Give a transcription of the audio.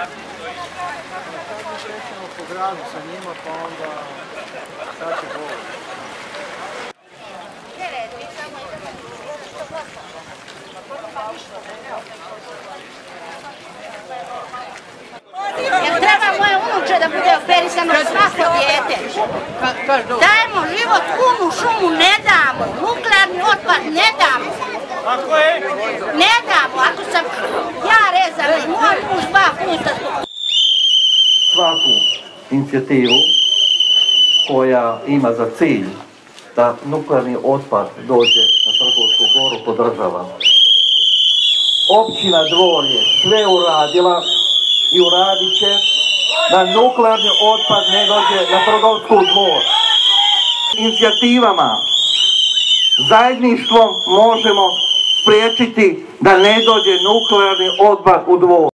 Krećemo po gradu sa njima, pa onda sad će bolje. Jer treba moje unuče da bude operisano svako dijete. Dajmo život, kumu, šumu ne damo, nuklearni otpad ne damo. Ne damo, ako sam ja rezala i moj muž 2 puta. Svaku inicijativu koja ima za cilj da nuklearni otpad dođe na Trgovsku goru podržava. Općina Dvor je sve uradila i uradit će da nuklearni otpad ne dođe na Trgovsku Dvor. Inicijativama, zajedništvom možemo spriječiti da ne dođe nuklearni otpad u Dvor.